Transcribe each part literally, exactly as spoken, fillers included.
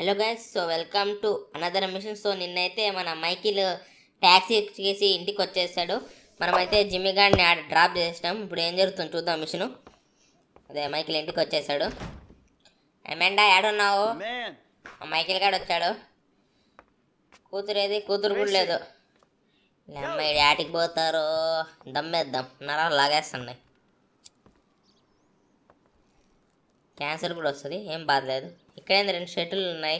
Hello guys, so welcome to another mission. So నిన్నైతే మన Michael taxi చేసి ఇంటికి వచ్చేసాడు. మనమైతే జిమ్మి గాడిని ఆడ డ్రాప్ చేసినాం. ఇప్పుడు ఏం జరుగుతుంది చూద్దాం మిషను. అదే మైకిల్ ఇంటికి వచ్చేసాడు. అమెండా ఏడున్నావు? మైకిల్ గాడు వచ్చాడు. కూతురు ఏది? కూతురు కూడా లేదు. అమ్మాయి యాటికి పోతారు? దమ్మేద్దాం, నరాలు లాగేస్తున్నాయి. క్యాన్సర్ కూడా వస్తుంది, ఏం బాధలేదు. ఇక్కడేంది రెండు షర్టులు ఉన్నాయి.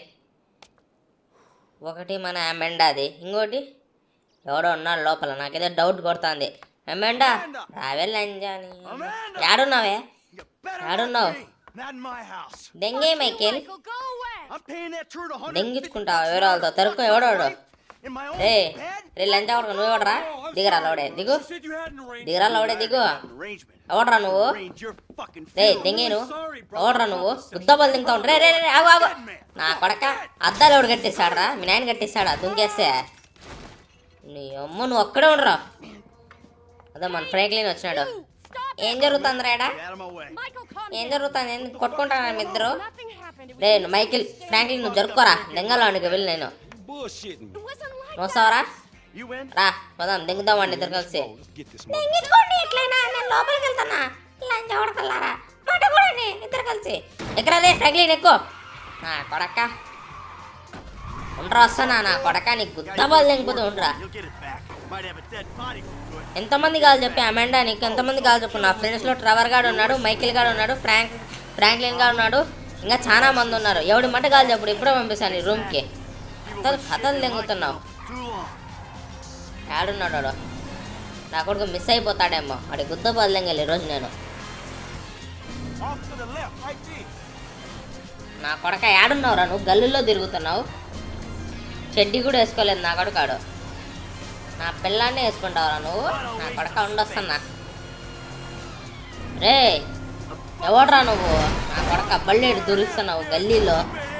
ఒకటి మన అమెండాది, ఇంకోటి ఎవడో ఉన్నాడు లోపల. నాకేదో డౌట్ కొడుతుంది. అమెండా రావే లంజాని, ఏడున్నావే? ఏడున్నావు? దెంగే మైకేల్, దెంగించుకుంటావు ఎవరో వాళ్ళతో. తరుకు ఎవడోడు? రే రే లంజా ఎవడ? నువ్వు ఎవడరా? దిగరా లోడే, దిగు దిగరా లోడే, దిగు. ఎవడరా నువ్వు? రే దెంగే, నువ్వు ఎవడరా? నువ్వు గుద్దబలు దింగుతా ఉంటా. రే రే రే ఆగు ఆగు. నా కొడక అద్దాలు ఎవడు కట్టిస్తాడరా? మీ నాయన కట్టిస్తాడా దుంకేస్తే? నీ అమ్మ, నువ్వు ఒక్కడే ఉండరా. అదే మన ఫ్రాంక్లిన్ వచ్చినాడు. ఏం జరుగుతుంది రాడా? ఏం జరుగుతుంది? ఎందుకు కొట్టుకుంటాను మీ ఇద్దరు? రే మైకిల్, ఫ్రాంక్లిన్ నువ్వు జరుపుకోరా. దెంగలానికి వెళ్ళి నేను వస్తావరా? రా పోదాం, దెంగుదామండి ఇద్దరు కలిసి. దెంగించుకోండి ఎట్లయినా, నేను లోపలికి వెళ్తానా. లంచ్ ఎవడకల్లారా మాట కూడా ఇద్దరు కలిసి. ఎక్కడ రే ఫ్రాంక్లిన్, ఎక్కువ. నా కొడక ఉండరా, వస్తానా నా కొడక. నీకు గుద్దబాలు దెంగిపోతే ఉండరా. ఎంతమంది కావాలి చెప్పి అమెండా, నీకు ఎంతమంది కావాలి చెప్పు. నా ఫ్రెండ్స్లో ట్రెవర్ గాడు ఉన్నాడు, మైకిల్ గాడు ఉన్నాడు, ఫ్రాంక్ ఫ్రాంక్లిన్ గాడు ఉన్నాడు, ఇంకా చాలా మంది ఉన్నారు. ఎవడి మట్ట కావాలి చెప్పు, ఇప్పుడే పంపిస్తాను ఈ రూమ్కి. కథలు కథలు దెంగుతున్నావు. ఆడున్నాడు వాడు. నా కొడుకు మిస్ అయిపోతాడేమో. వాడి గుద్ద బదిలింగలి ఈరోజు నేను. నా కొడక ఏడున్నావురా నువ్వు? గల్లుల్లో తిరుగుతున్నావు. చెడ్డి కూడా వేసుకోలేదు నా కొడుకాడు. నా పిల్లాన్నే వేసుకుంటావురా నువ్వు? నా కొడక ఉండొస్తున్నా. రే ఎవడరా నువ్వు? నా కొడక బళ్ళేడు దొరుకుతున్నావు గల్లీలో.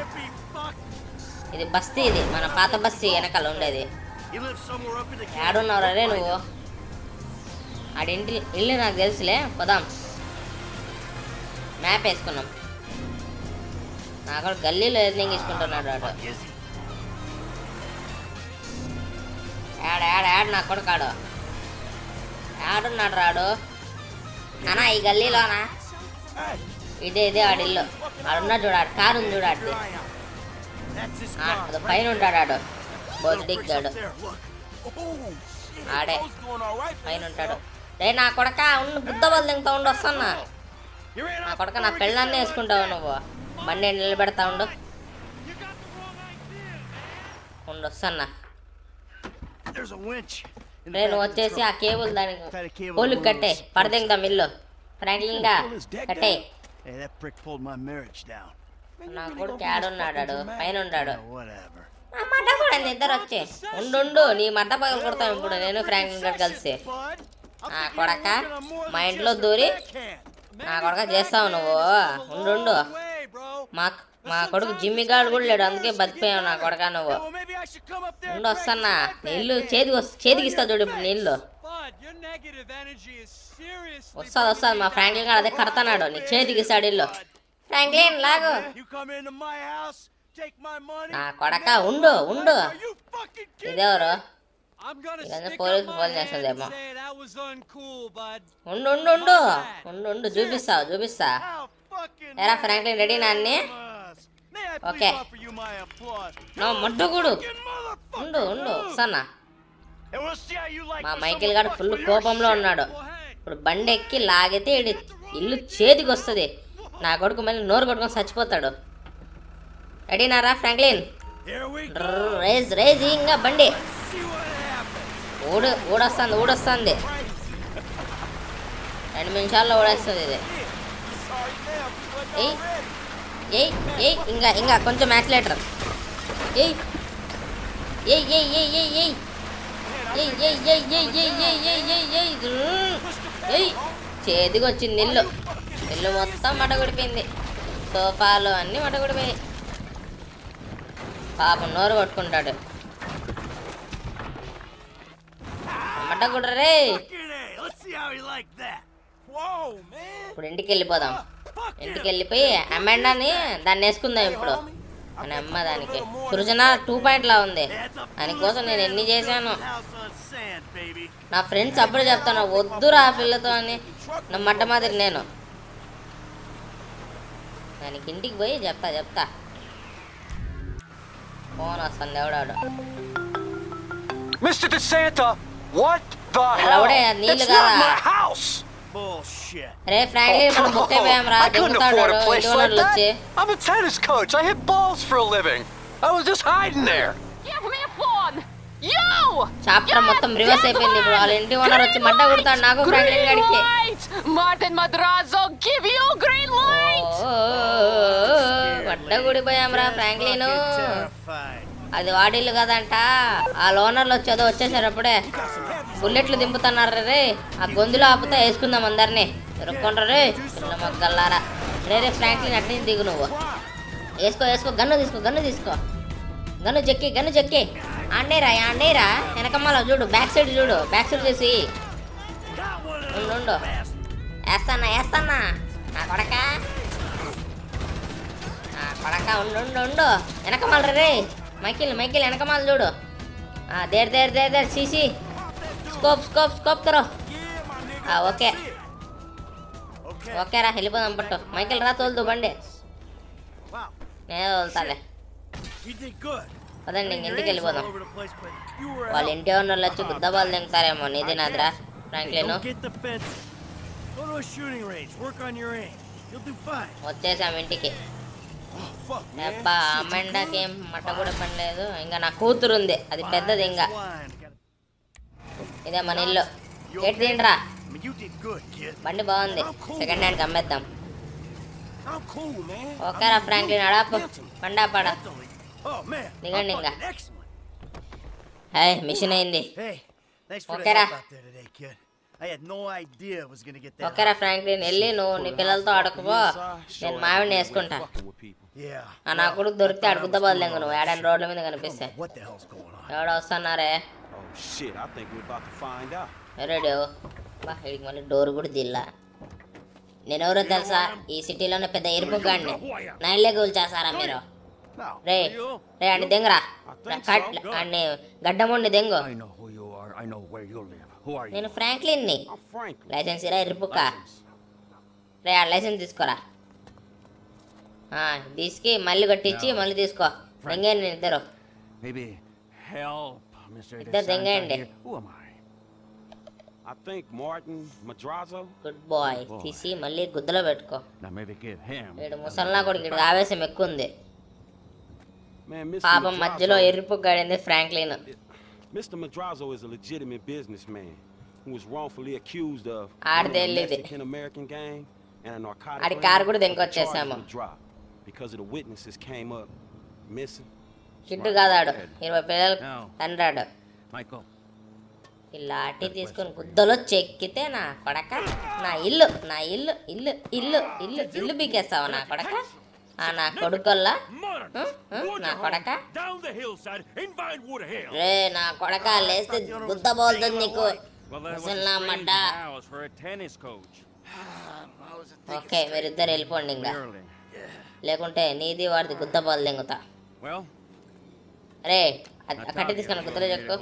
ఇది బస్తీ, ఇది మన పాత బస్తీ వెనకాల ఉండేది. ఏడున్నావురా రే నువ్వు? ఆడింటి ఇల్లు నాకు తెలుసులే, పోదాం. మ్యాప్ వేసుకున్నాం. నాకు గల్లీలో ఎదిలింగ్ తీసుకుంటున్నాడు వాడు. యాడ యాడ యాడ నా కొడుకాడు యాడున్నాడు రాడు. అన్నా ఈ గల్లీలోనా? ఇదే ఇదే ఆడి ఇల్లు. ఆడున్నాడు చూడాడు, కారు ఉంది చూడాడు. అది పైన ఉంటాడు ఆడు, బొద్దిగాడు ఆడే పైన ఉంటాడు. రే నా కొడక ఉండు, బుద్ధ బలు దింగుతా ఉండు, వస్తున్నా. నా కొడక నా పెళ్ళాన్ని వేసుకుంటావు నువ్వు. బండి నిలబెడతా ఉండు ఉండు వస్తున్నా. రే నువ్వు వచ్చేసి ఆ కేబుల్ దానికి పోలికి కట్టే, పడదింగుదాం ఇల్లు. ఫ్రాంక్లిన్ గా కట్టే. నా కొడుకు ఆడున్నాడు, పైన ఉన్నాడు. నా మడ్డ కూడా ఇద్దరు వచ్చే ఉండు. నీ మడ్డ పగలు కొడతాం ఇప్పుడు నేను ఫ్రాంక్లిన్ గారు కలిసి. నా కొడక మా ఇంట్లో దూరి నా కొడక చేస్తావు నువ్వు. ఉండు. మా మా కొడుకు జిమ్మి గాడు కూడా లేడు, అందుకే బతికిపోయావు నా కొడక నువ్వు. ఉండు వస్తున్నా. నీళ్ళు చేతికి వస్తా, చేతికి ఇస్తా చూడు ఇప్పుడు నీళ్ళు. వస్తుంది వస్తుంది మా ఫ్రాంక్లిన్ గారు అదే కడతాడు, నీ చేతికి ఇస్తాడు ఇల్లు. ఫ్రాంక్లిన్ లాగు. నా కొడక ఉండు ఉండు. ఇదెవరు? పోలీసు ఫోన్ చేస్తుందేమో. ఉండు ఉండు ఉండు ఉండు ఉండు చూపిస్తావు చూపిస్తా. ఎరా ఫ్రాంక్లిన్ రెడీ నాన్ని? ఓకే నో మొట్టకూడు. ఉండు ఉండు సన్నా. మా మైకిల్ గారు ఫుల్ కోపంలో ఉన్నాడు. ఇప్పుడు బండి ఎక్కి లాగితే ఇల్లు చేతికి వస్తుంది. నా కొడుకు మళ్ళీ నోరు కొట్టుకొని చచ్చిపోతాడు. రెడీనారా ఫ్రాంక్లిన్? రేజ్ రేజ్ ఇంకా బండి ఊడు ఊడొస్తుంది ఊడొస్తుంది. రెండు నిమిషాల్లో ఊడేస్తుంది ఇది. ఏయ్ ఏయ్ ఏయ్ ఇంకా ఇంకా కొంచెం యాక్సిలేటర్. ఏయ్ ఏయ్ ఏయ్ ఏయ్ ఏయ్ ఏయ్ ఏయ్ ఏయ్ ఏయ్ ఏయ్ ఏయ్ ఏయ్ ఏయ్ ఏయ్ ఏయ్ చేతికి వచ్చింది ఇల్లు. ఇల్లు మొత్తం మటగుడిపోయింది. సోఫాలు అన్నీ మటగుడిపోయాయి. పాపం నోరు కొట్టుకుంటాడు. మటగుడ్రే. ఇప్పుడు ఇంటికి వెళ్ళిపోదాం. ఇంటికి వెళ్ళిపోయి అమెండాని దాన్ని వేసుకుందాం ఇప్పుడు. అని అమ్మ దానికి సృజన టూ పాయింట్లా ఉంది. దానికోసం నేను ఎన్ని చేశాను. నా ఫ్రెండ్స్ అప్పుడు చెప్తాను వద్దురా ఆ పిల్లతో అని, నా మట్ట మాదిరి నేను దానికి ఇంటికి పోయి చెప్తా చెప్తా ఫోన్ వస్తుంది ఎవడాడు. Mister DeSanta, what the hell? లౌడే నీళ్ళు కాదా? అరే ఫ్రాంక్లిన్ మనం బుక్ అయిపోయాం రా, దిగుతాడు ఇంటి ఓనర్లు వచ్చి. I'm a tennis coach. I hit balls for a living. I was just hiding there. Give me a phone. Yo! Chapter మొత్తం రివర్స్ అయిపోయింది. ఇప్పుడు వాళ్ళ ఇంటి ఓనర్ వచ్చి మడ్డ కొడతాడు నాకు ఫ్రాంక్లిన్ గడికి. Martin Madrazo, give you green light. మడ్డ కొడిపోయాం రా ఫ్రాంక్లిన్. అది వాడిల్లు కదంట. ఆ లోనర్లు వచ్చేదో వచ్చేసారు అప్పుడే. బుల్లెట్లు దింపుతున్నారు రే. ఆ గొంతులో ఆపుతా వేసుకుందాం అందరినీ. దొరుకుంటారు రే చిన్న మొగ్గల్లారా. రే రే ఫ్రాంక్లిన్ అట్నే దిగు నువ్వు. వేసుకో వేసుకో గన్ను తీసుకో గన్ను తీసుకో గన్ను చెక్కి గన్ను చెక్కి. ఆండేరా ఆండేరా వెనకమ్మలో చూడు, బ్యాక్ సైడ్ చూడు, బ్యాక్ సైడ్ చేసి ఉండు ఉండు. వేస్తానా వేస్తానా నా కొడక నా కొడక ఉండు ఉండు ఉండు. వెనకమాల రే మైకిల్ మైకిల్ వెనకమాల చూడు. దేర్ దేర్ దేర్ దేర్ సీసీ స్కోప్ స్కోప్ స్కోప్ కరో. ఓకే ఓకే రా వెళ్ళిపోదాం పట్టు. మైకిల్ రా తోలుతూ బండి, నేను తోలుతాలే. పదండి ఇంక ఇంటికి వెళ్ళిపోదాం. వాళ్ళ ఇంటి ఓనర్లు వచ్చి గుద్దబాలు దింగుతారేమో. నీది నాదిరా ఫ్రాంక్లిన్. వచ్చేసాం ఇంటికి. అబ్బా అమ్మండాకి ఏం మట్ట కూడా పని లేదు. ఇంకా నా కూతురు ఉంది, అది పెద్దది. ఇంకా ఇదే మన ఇల్లు. గేట్ తిండ్రా. బండి బాగుంది, సెకండ్ హ్యాండ్కి అమ్మేద్దాం. ఓకేరా ఫ్రాంక్లిన్ అడాపు బండా పడ దిగండి. ఇంకా హాయ్ మిషన్ అయింది. ఓకేరా ఓకేరా ఫ్రాంక్లిన్ వెళ్ళి నువ్వు నీ పిల్లలతో ఆడుకోపో, నేను మావిడిని వేసుకుంటా. నా కొడుకు దొరికితే అడుగుద్దా బదులేంగ నువ్వు ఏడాది రోడ్ల మీద కనిపిస్తే. ఎవడో వస్తున్నారే రెడీ బా. వీడికి మళ్ళీ డోర్ కూడా దిల్లా. నేను ఎవరో తెలుసా, ఈ సిటీలోనే పెద్ద ఎరుపు గాడిని. నా ఇల్లే కూల్చేస్తారా మీరు? రే రే అండి దెంగరా అన్ని గడ్డముండి దెంగు. నేను ఫ్రాంక్లిన్ని. లైసెన్స్ ఇరా ఎరుపుక్క. రే ఆ లైసెన్స్ తీసుకోరా. తీసుకి మళ్ళీ కట్టించి మళ్ళీ తీసుకో. దెంగేయండి ఇద్దరు ఇద్దరు దెంగేయండి. Good bye. తీసి మళ్ళీ గుద్దలో పెట్టుకో. వీడు ముసల్లా కొడుకు, వీడికి ఆవేశం ఎక్కువ ఉంది. పాపం మధ్యలో ఎరుపు గాడింది Franklin. Mister Madrazo is a legitimate businessman who was wrongfully accused of a Mexican American gang and a narcotic ring. Car కూడా దెంకొచ్చేసాము. Because of the witnesses came up missing. Kid కాదాడు, ఇరవై పిల్లలు తండ్రాడు. ఇలా అట్టి తీసుకొని గుద్దలో చెక్కితే నా కొడక నా ఇల్లు నా ఇల్లు ఇల్లు ఇల్లు ఇల్లు ఇల్లు బీకేస్తావా నా కొడక? నా కొడుకల్లా నా కొడక రే నా కొడక లేస్తే గుద్ద బోల్తుంది నీకు. ఓకే మీరిద్దరు వెళ్ళిపోండి ఇంకా, లేకుంటే నీది వాడిది గుద్ద బాల్ దెంగుతా. రే కట్టి తీసుకుని గుద్దలో చెక్కు.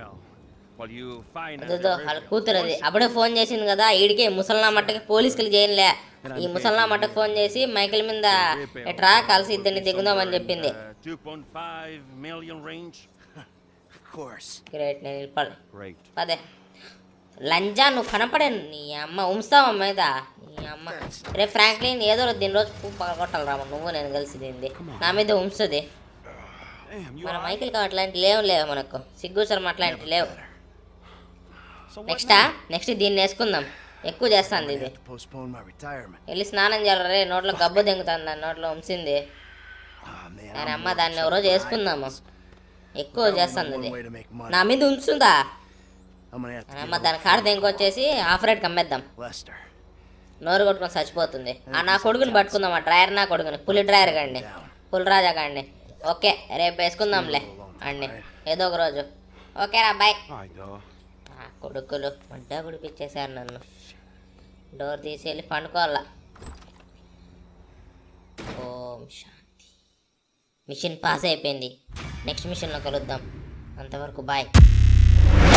వాళ్ళ కూతురు అది అప్పుడే ఫోన్ చేసింది కదా ఈడికి ముసల్నా మట్టకి పోలీసులు చేయలే. ఈ ముసల్నా మట్టకు ఫోన్ చేసి మైకిల్ మీద ఎట్రా కలిసి ఇద్దరిని దిగుదామని చెప్పింది. గ్రేట్. నేను పదే లంజా నువ్వు కనపడే నీ అమ్మ ఉంచుతావా మీద నీ అమ్మ. రే ఫ్రాంక్లిన్ ఏదో దీని రోజు పువ్వు పగలగొట్టాలి రామ నువ్వు నేను కలిసి దీన్ని నా మీద ఉంచుతుంది. మన మైకిల్ కా అట్లాంటి లేవు లేవు మనకు సిగ్గు శర్మ అట్లాంటి లేవు. నెక్స్టా నెక్స్ట్ దీన్ని వేసుకుందాం. ఎక్కువ చేస్తుంది ఇది. వెళ్ళి స్నానం చేయాలి రే. నోట్లో గబ్బు దెంగుతుంది, దాని నోట్లో ఉంచింది. దాని అమ్మ దాన్ని ఎవరో చేసుకుందాము. ఎక్కువ చేస్తుంది అది నా మీద ఉంచుందా. అమ్మ దాని కాడ దెంకొచ్చేసి ఆఫ్ రేట్కి అమ్మేద్దాం. నోరు కొట్టుకొని చచ్చిపోతుంది. ఆ నా కొడుకుని పట్టుకుందాం. ఆ డ్రైవర్ నా కొడుకుని పులి డ్రైవర్ కండి పులిరాజా కండి. ఓకే రేపు వేసుకుందాంలే అండి ఏదో ఒక రోజు. ఓకేరా బాయ్. కొడుకులు వంట గుడిపించేశారు నన్ను. డోర్ తీసి వెళ్ళి పండుకోవాలా. ఓం శాంతి. మిషన్ పాస్ అయిపోయింది. నెక్స్ట్ మిషన్లో కలుద్దాం. అంతవరకు బాయ్.